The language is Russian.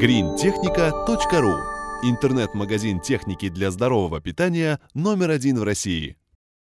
greentechnica.ru. Интернет-магазин техники для здорового питания номер 1 в России.